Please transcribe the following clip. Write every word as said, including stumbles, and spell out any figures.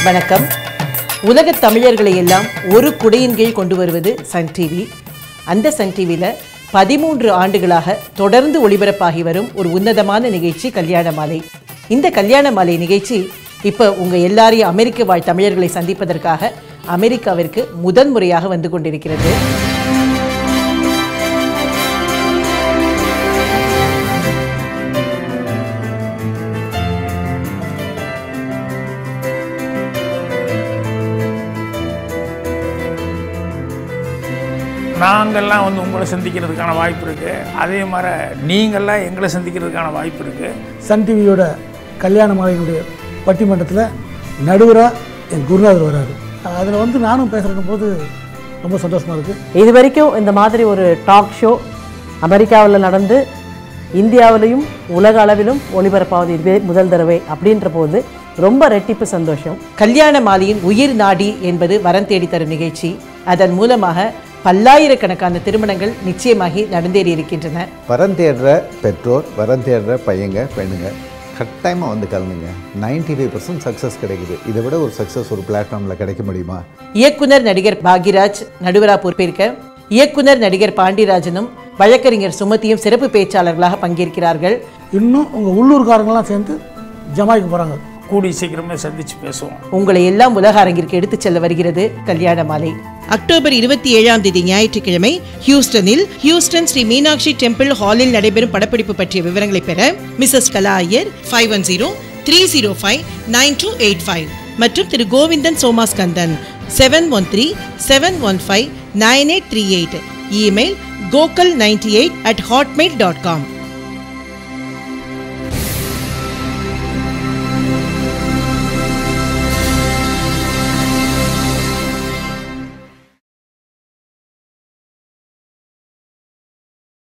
வணக்கம். உலக தமிழர்களை எல்லாம் ஒரு குடையின் கீழ் கொண்டு வருவது சன் டிவி. அந்த சன் டிவியில் பதிமூன்று ஆண்டுகளாக தொடர்ந்து ஒளிபரப்பாகி வரும் ஒரு உன்னதமான நிகழ்ச்சி கல்யாண மாலை. இந்த கல்யாண மாலை நிகழ்ச்சி இப்போ உங்கள் எல்லாரையும் அமெரிக்க வாழ் தமிழர்களை சந்திப்பதற்காக அமெரிக்காவிற்கு முதன் முறையாக வந்து கொண்டிருக்கிறது. நாங்கள்லாம் வந்து உங்களை சந்திக்கிறதுக்கான வாய்ப்பு இருக்குது. அதே மாதிரி நீங்கள்லாம் எங்களை சந்திக்கிறதுக்கான வாய்ப்பு இருக்குது. சன் டிவியோட கல்யாண மாலையினுடைய பட்டிமன்றத்தில் நடுவராக என் குருநாதர் வராரு. அதில் வந்து நானும் பேசுகிற போது ரொம்ப சந்தோஷமாக இருக்குது. இது வரைக்கும் இந்த மாதிரி ஒரு டாக் ஷோ அமெரிக்காவில் நடந்து இந்தியாவிலையும் உலக அளவிலும் ஒளிபரப்பாவது இதுவே முதல் தடவை அப்படின்ற போது ரொம்ப ரெட்டிப்பு சந்தோஷம். கல்யாண மாலையின் உயிர் நாடி என்பது வரம் தேடி தரும் நிகழ்ச்சி. அதன் மூலமாக பல்லாயிரக்கணக்கான திருமணங்கள் நிச்சயமாகி நடந்தேறி இருக்கின்றன. வரம் தேடுற பெற்றோர், வரம் தேடுற பையங்க பெண்ணுங்க கட்டாயமாக வந்து கலந்துங்க. நைன்டி ஃபைவ் பர்சன்ட் சக்ஸஸ் கிடைக்குது. இதை விட ஒரு சக்ஸஸ் ஒரு பிளாட்ஃபார்மில் கிடைக்க முடியுமா? இயக்குனர் நடிகர் பாக்யராஜ் நடுவராக பொறுப்பேற்க இயக்குனர் நடிகர் பாண்டியராஜனும் வழக்கறிஞர் சுமதியும் சிறப்பு பேச்சாளர்களாக பங்கேற்கிறார்கள். இன்னும் உங்கள் உள்ளூர்காரங்களாம் சேர்ந்து ஜமாய்க்கு போகிறாங்க. கூடி சீக்கிரமே சந்திச்சு பேசுவோம். உங்களை எல்லாம் உலக அரங்கிற்கு எடுத்துச் செல்ல வருகிறது கல்யாண மாலை. அக்டோபர் இருபத்தி ஏழாம் தேதி ஞாயிற்றுக்கிழமை ஹியூஸ்டனில் ஹியூஸ்டன் ஸ்ரீ மீனாட்சி டெம்பிள் ஹாலில் நடைபெறும் படப்பிடிப்பு பற்றிய விவரங்களை பெற Mrs Kala Iyer five one zero three zero five nine two eight five மற்றும் Thiru Govindan Somaskandan seven one three seven one five nine eight three eight. Email Gokul ninety eight at Hotmail dot com.